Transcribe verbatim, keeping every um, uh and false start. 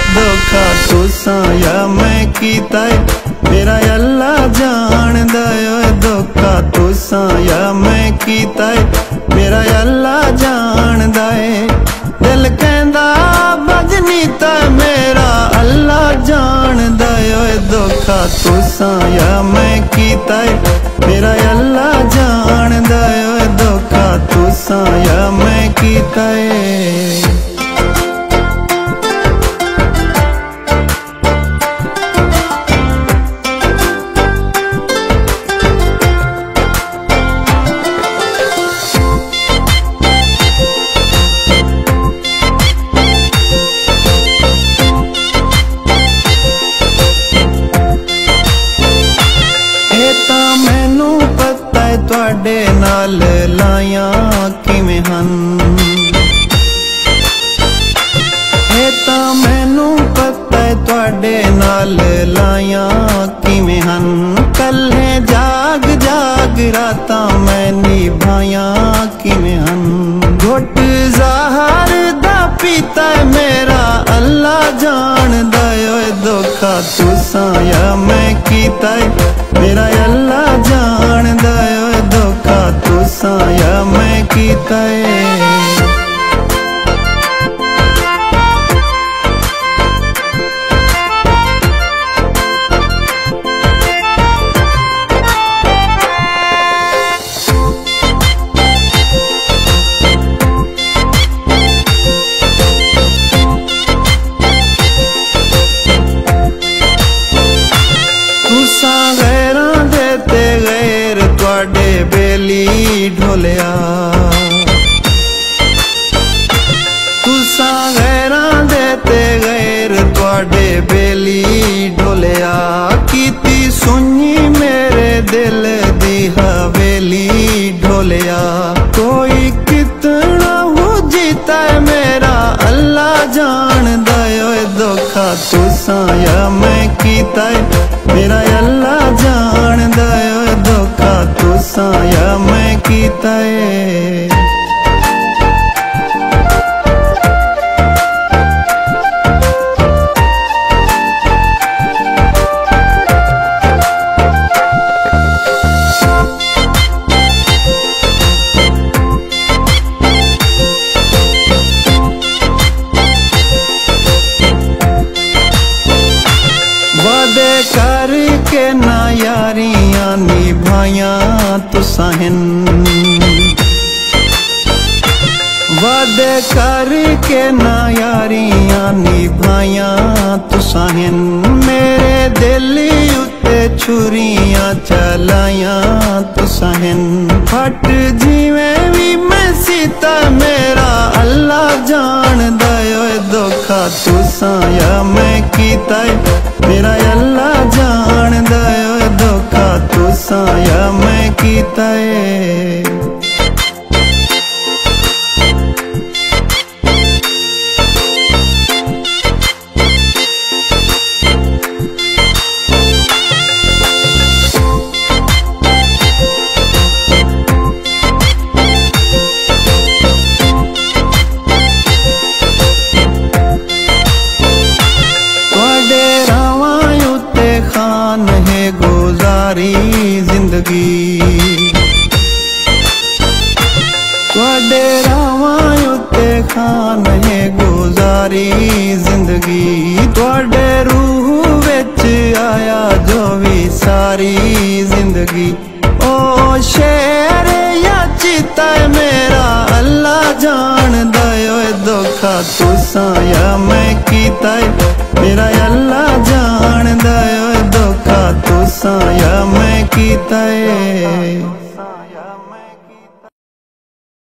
धोखा तुसां या मैं कीता है, मेरा अल्लाह जानदा है। धोखा तुसां या मैं कीता है, मेरा अल्लाह जानदा है। दिल कहंदा बजनी ता मेरा अल्लाह जानदा है। धोखा तुसां या मैं कीता है, मेरा अल्लाह जानदा है। धोखा तुसां या मैं कीता है। तुहाडे नाल लाया किवें हन, ए तां मैनू पता है तुहाडे नाल लाया किवें हन। कल्ले जाग जाग रातां मैं निभाया किवें हन। घुट ज़हर दा पीता है मेरा अल्लाह जानदा है। धोखा तुसां या मैं कीता है, मेरा अल्लाह जानदा है। धोखा तुसां या मैं कीता है। बेली ढोलिया तुसां गैरां दे ते गैर तुहाडे बेली ढोलिया। कीती सुनी मेरे दिल दी हवेली ढोलिया। कोई कितना हो जीता है मेरा अल्लाह जानदा है। धोखा तुसां या मैं कीता है, मेरा अल्लाह जानदा है। धोखा तुसां या मैं कीता है। वादे करके ना यारियां निभाया तुसां हिन। वादे करके ना यारियां निभाया तुसां हिन। मेरे दिल उत्ते छुरियां चलाया तुसां हिन। फट जिवें भी मैं सीता मेरा अल्लाह जानदा है। धोखा तुसां या मैं कीता है, मेरा अल्लाह जानदा है। धोखा तुसां या मैं कीता है। खान है गुजारी जिंदगी, तुहाडे रावां उत्ते खान है गुजारी जिंदगी। तुहाडे रूह विच आया जो भी सारी जिंदगी। ओ शेर या चीता मेरा अल्लाह जानदा है। धोखा तुसां या मैं कीता है, मेरा अल्लाह जानदा है। धोखा तुसां या मैं कीता है।